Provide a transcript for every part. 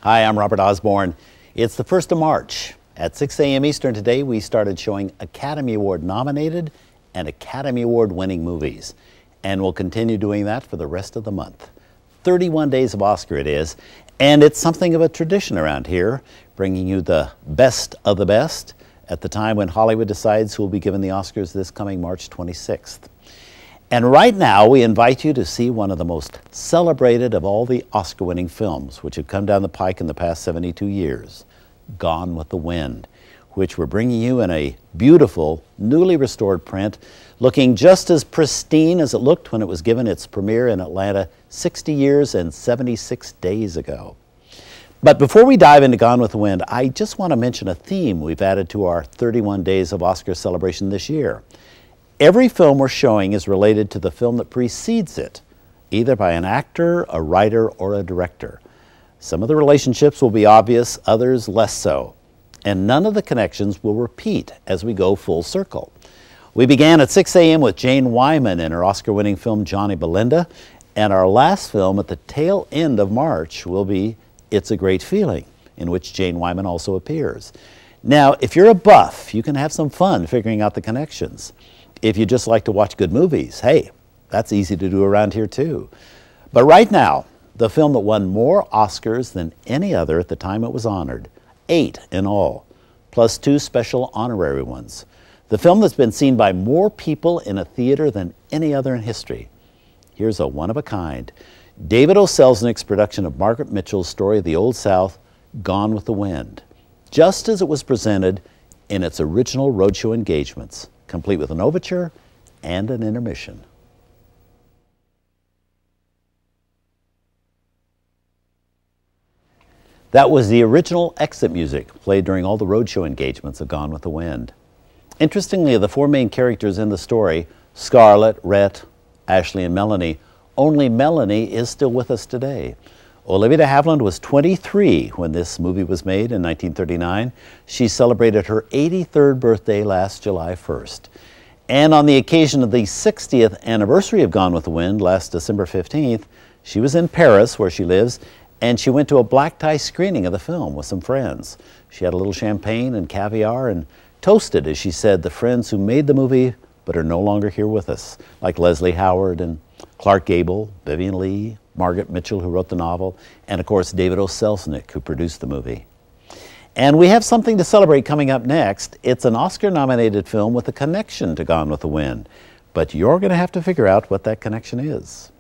Hi, I'm Robert Osborne. It's the 1st of March. At 6 a.m. Eastern today, we started showing Academy Award nominated and Academy Award winning movies. And we'll continue doing that for the rest of the month. 31 days of Oscar it is, and it's something of a tradition around here, bringing you the best of the best at the time when Hollywood decides who will be given the Oscars this coming March 26th. And right now, we invite you to see one of the most celebrated of all the Oscar-winning films, which have come down the pike in the past 72 years, Gone with the Wind, which we're bringing you in a beautiful, newly restored print, looking just as pristine as it looked when it was given its premiere in Atlanta 60 years and 76 days ago. But before we dive into Gone with the Wind, I just want to mention a theme we've added to our 31 Days of Oscar celebration this year. Every film we're showing is related to the film that precedes it, either by an actor, a writer, or a director. Some of the relationships will be obvious, others less so. And none of the connections will repeat as we go full circle. We began at 6 a.m. with Jane Wyman in her Oscar-winning film Johnny Belinda, and our last film at the tail end of March will be It's a Great Feeling, in which Jane Wyman also appears. Now, if you're a buff, you can have some fun figuring out the connections. If you just like to watch good movies, hey, that's easy to do around here too. But right now, the film that won more Oscars than any other at the time it was honored, 8 in all, plus 2 special honorary ones. The film that's been seen by more people in a theater than any other in history. Here's a one-of-a-kind. David O. Selznick's production of Margaret Mitchell's story of the Old South, Gone with the Wind, just as it was presented in its original roadshow engagements, complete with an overture and an intermission. That was the original exit music played during all the roadshow engagements of Gone with the Wind. Interestingly, of the 4 main characters in the story, Scarlett, Rhett, Ashley, and Melanie, only Melanie is still with us today. Olivia de Havilland was 23 when this movie was made in 1939. She celebrated her 83rd birthday last July 1st. And on the occasion of the 60th anniversary of Gone with the Wind, last December 15th, she was in Paris, where she lives, and she went to a black tie screening of the film with some friends. She had a little champagne and caviar and toasted, as she said, the friends who made the movie but are no longer here with us, like Leslie Howard and Clark Gable, Vivian Leigh, Margaret Mitchell, who wrote the novel, and of course David O. Selznick, who produced the movie. And we have something to celebrate coming up next. It's an Oscar-nominated film with a connection to Gone with the Wind, but you're going to have to figure out what that connection is.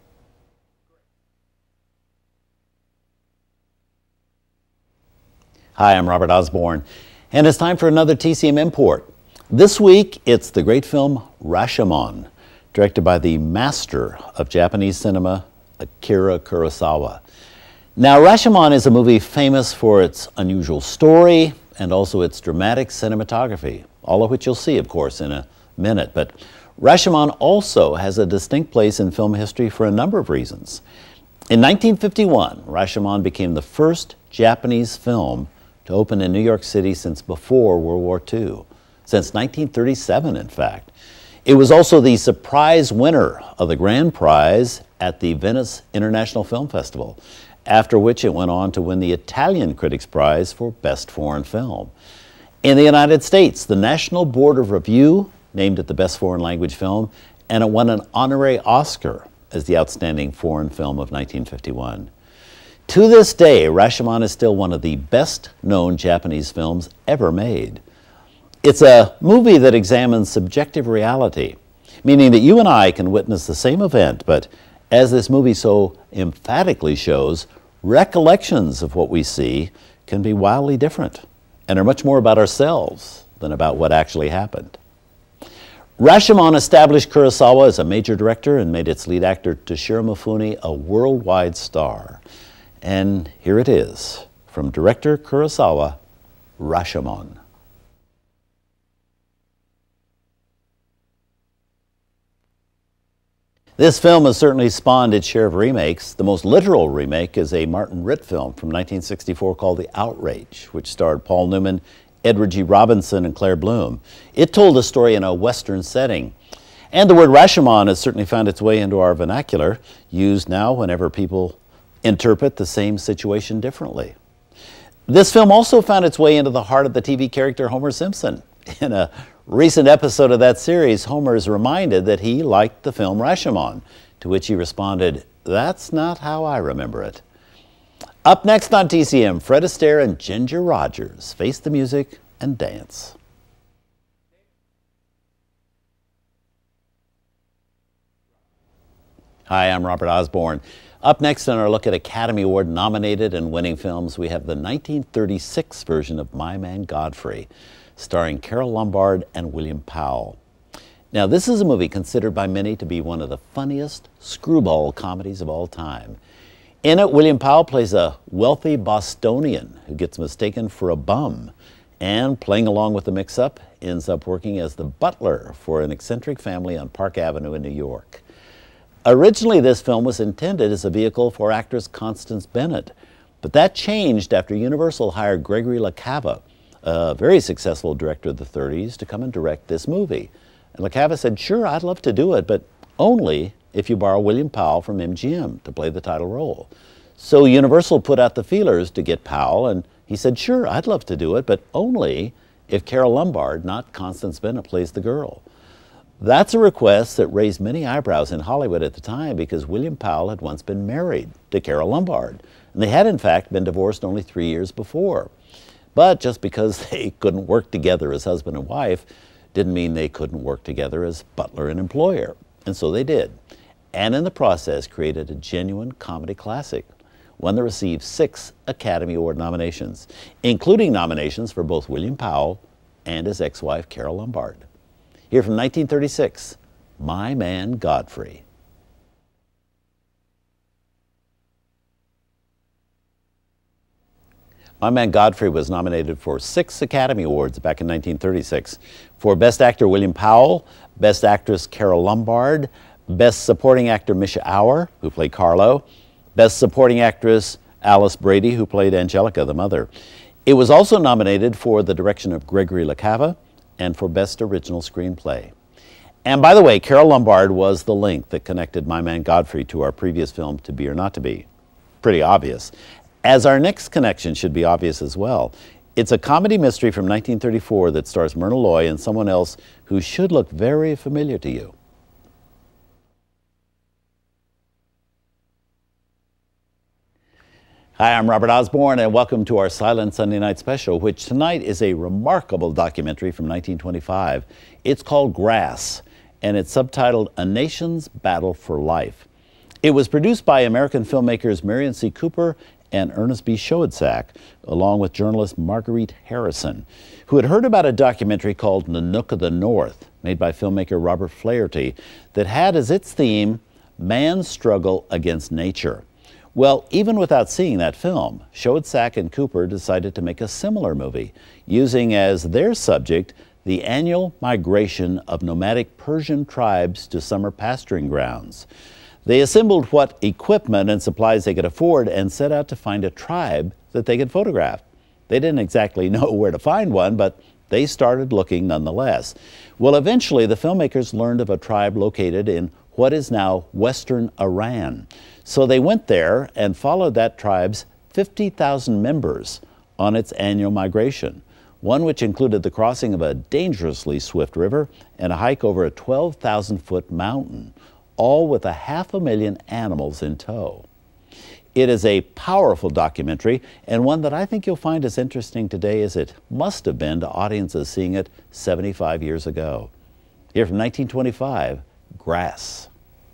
Hi, I'm Robert Osborne, and it's time for another TCM import. This week, it's the great film Rashomon, directed by the master of Japanese cinema, Akira Kurosawa. Now, Rashomon is a movie famous for its unusual story and also its dramatic cinematography, all of which you'll see, of course, in a minute. But Rashomon also has a distinct place in film history for a number of reasons. In 1951, Rashomon became the first Japanese film to open in New York City since before World War II, since 1937, in fact. It was also the surprise winner of the grand prize at the Venice International Film Festival, after which it went on to win the Italian Critics' Prize for Best Foreign Film. In the United States, the National Board of Review named it the Best Foreign Language Film, and it won an honorary Oscar as the Outstanding Foreign Film of 1951. To this day, Rashomon is still one of the best-known Japanese films ever made. It's a movie that examines subjective reality, meaning that you and I can witness the same event, but as this movie so emphatically shows, recollections of what we see can be wildly different and are much more about ourselves than about what actually happened. Rashomon established Kurosawa as a major director and made its lead actor Toshiro Mifune a worldwide star. And here it is, from director Kurosawa, Rashomon. This film has certainly spawned its share of remakes. The most literal remake is a Martin Ritt film from 1964 called The Outrage, which starred Paul Newman, Edward G. Robinson, and Claire Bloom. It told a story in a Western setting. And the word Rashomon has certainly found its way into our vernacular, used now whenever people interpret the same situation differently. This film also found its way into the heart of the TV character Homer Simpson. In a recent episode of that series, Homer is reminded that he liked the film Rashomon, to which he responded, "That's not how I remember it." Up next on TCM, Fred Astaire and Ginger Rogers face the music and dance. Hi, I'm Robert Osborne. Up next in our look at Academy Award nominated and winning films, we have the 1936 version of My Man Godfrey, starring Carole Lombard and William Powell. Now, this is a movie considered by many to be one of the funniest screwball comedies of all time. In it, William Powell plays a wealthy Bostonian who gets mistaken for a bum, and playing along with the mix-up, ends up working as the butler for an eccentric family on Park Avenue in New York. Originally, this film was intended as a vehicle for actress Constance Bennett, but that changed after Universal hired Gregory LaCava, a very successful director of the 30s, to come and direct this movie. And LaCava said, "Sure, I'd love to do it, but only if you borrow William Powell from MGM to play the title role." So Universal put out the feelers to get Powell, and he said, "Sure, I'd love to do it, but only if Carole Lombard, not Constance Bennett, plays the girl." That's a request that raised many eyebrows in Hollywood at the time, because William Powell had once been married to Carole Lombard, and they had in fact been divorced only 3 years before. But just because they couldn't work together as husband and wife didn't mean they couldn't work together as butler and employer. And so they did, and in the process created a genuine comedy classic, one that received 6 Academy Award nominations, including nominations for both William Powell and his ex-wife Carole Lombard. Here from 1936, My Man Godfrey. My Man Godfrey was nominated for 6 Academy Awards back in 1936. For Best Actor William Powell, Best Actress Carole Lombard, Best Supporting Actor Misha Auer, who played Carlo, Best Supporting Actress Alice Brady, who played Angelica, the mother. It was also nominated for the direction of Gregory LaCava and for Best Original Screenplay. And by the way, Carole Lombard was the link that connected My Man Godfrey to our previous film, To Be or Not to Be. Pretty obvious. As our next connection should be obvious as well. It's a comedy mystery from 1934 that stars Myrna Loy and someone else who should look very familiar to you. Hi, I'm Robert Osborne, and welcome to our Silent Sunday Night Special, which tonight is a remarkable documentary from 1925. It's called Grass, and it's subtitled A Nation's Battle for Life. It was produced by American filmmakers Marion C. Cooper and Ernest B. Schoedsack, along with journalist Marguerite Harrison, who had heard about a documentary called Nanook of the North, made by filmmaker Robert Flaherty, that had as its theme, man's struggle against nature. Well, even without seeing that film, Schoedsack and Cooper decided to make a similar movie, using as their subject the annual migration of nomadic Persian tribes to summer pasturing grounds. They assembled what equipment and supplies they could afford and set out to find a tribe that they could photograph. They didn't exactly know where to find one, but they started looking nonetheless. Well, eventually the filmmakers learned of a tribe located in what is now western Iran. So they went there and followed that tribe's 50,000 members on its annual migration, one which included the crossing of a dangerously swift river and a hike over a 12,000-foot mountain, all with 500,000 animals in tow. It is a powerful documentary, and one that I think you'll find as interesting today as it must have been to audiences seeing it 75 years ago. Here from 1925, Grass.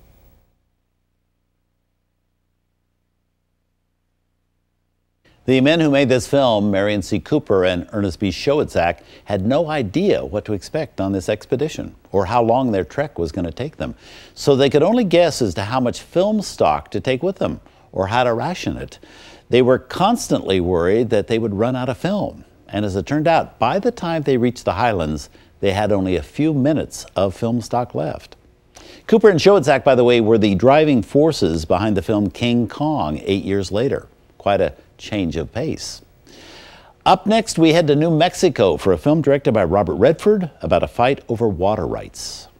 The men who made this film, Marion C. Cooper and Ernest B. Schoedsack, had no idea what to expect on this expedition or how long their trek was going to take them. So they could only guess as to how much film stock to take with them or how to ration it. They were constantly worried that they would run out of film. And as it turned out, by the time they reached the highlands, they had only a few minutes of film stock left. Cooper and Schoedsack, by the way, were the driving forces behind the film King Kong 8 years later. Quite a change of pace. Up next, we head to New Mexico for a film directed by Robert Redford about a fight over water rights.